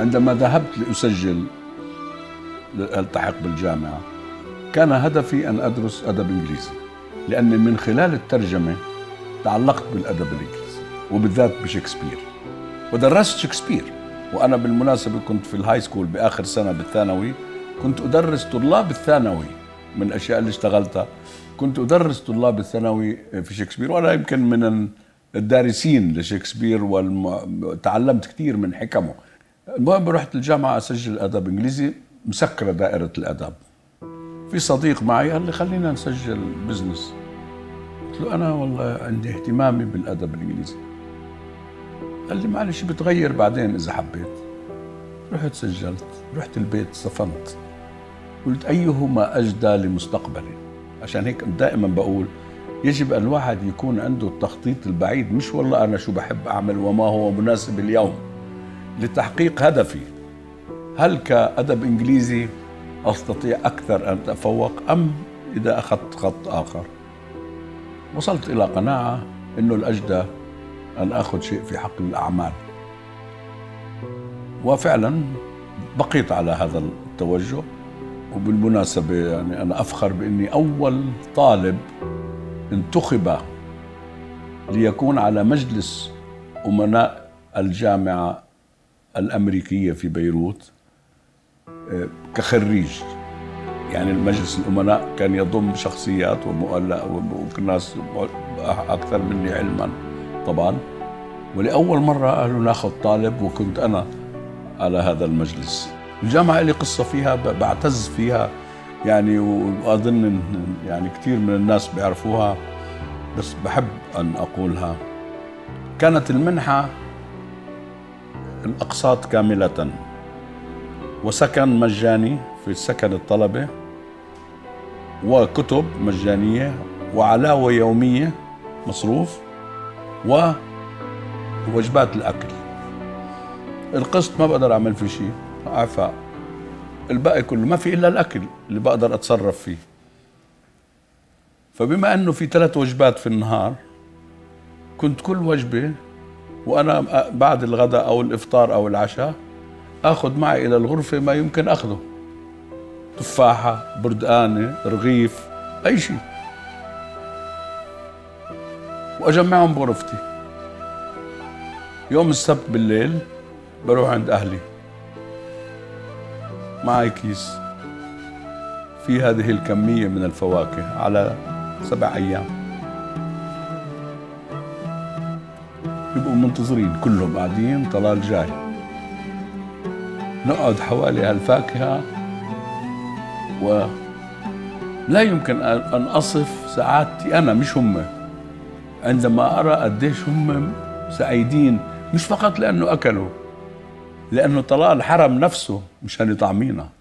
عندما ذهبت لأسجل لألتحق بالجامعة كان هدفي أن أدرس أدب إنجليزي، لأني من خلال الترجمة تعلقت بالأدب الإنجليزي وبالذات بشكسبير، ودرست شكسبير. وأنا بالمناسبة كنت في الهاي سكول بآخر سنة بالثانوي، كنت أدرس طلاب الثانوي. من الأشياء اللي اشتغلتها كنت أدرس طلاب الثانوي في شكسبير، وأنا يمكن من الدارسين لشكسبير وتعلمت كثير من حكمه. المهم رحت الجامعة أسجل أدب إنجليزي، مسكرة دائرة الأدب. في صديق معي قال لي خلينا نسجل بزنس. قلت له أنا والله عندي اهتمامي بالأدب الإنجليزي. قال لي معلش بتغير بعدين إذا حبيت. رحت سجلت، رحت البيت صفنت، قلت أيهما أجدى لمستقبلي. عشان هيك دائما بقول يجب أن الواحد يكون عنده التخطيط البعيد، مش والله أنا شو بحب أعمل وما هو مناسب اليوم، لتحقيق هدفي. هل كأدب إنجليزي أستطيع أكثر أن أتفوق أم إذا أخذت خط آخر؟ وصلت إلى قناعة أنه الأجدى أن أخذ شيء في حق الأعمال، وفعلا بقيت على هذا التوجه. وبالمناسبة يعني أنا أفخر بأني أول طالب انتخب ليكون على مجلس أمناء الجامعة الأمريكية في بيروت كخريج. يعني المجلس الأمناء كان يضم شخصيات وناس أكثر مني علما طبعا، ولأول مرة قالوا ناخذ طالب وكنت أنا على هذا المجلس. الجامعة لي قصة فيها بعتز فيها يعني، وأظن يعني كثير من الناس بيعرفوها بس بحب أن أقولها. كانت المنحة الأقساط كاملة، وسكن مجاني في سكن الطلبة، وكتب مجانية، وعلاوة يومية مصروف، ووجبات الأكل. القسط ما بقدر أعمل فيه شيء، عفاء. الباقي كله ما في إلا الأكل اللي بقدر أتصرف فيه. فبما أنه في 3 وجبات في النهار، كنت كل وجبة وأنا بعد الغداء أو الإفطار أو العشاء أخذ معي إلى الغرفة ما يمكن أخذه، تفاحة، بردقانة، رغيف، أي شيء، وأجمعهم بغرفتي. يوم السبت بالليل بروح عند أهلي معي كيس في هذه الكمية من الفواكه على 7 أيام. يبقوا منتظرين كلهم قاعدين طلال جاي، نقعد حوالي هالفاكهة، ولا يمكن أن أصف سعادتي أنا مش هم عندما أرى قديش هم سعيدين، مش فقط لأنه أكلوا، لأنه طلال حرم نفسه مشان يطعمينا.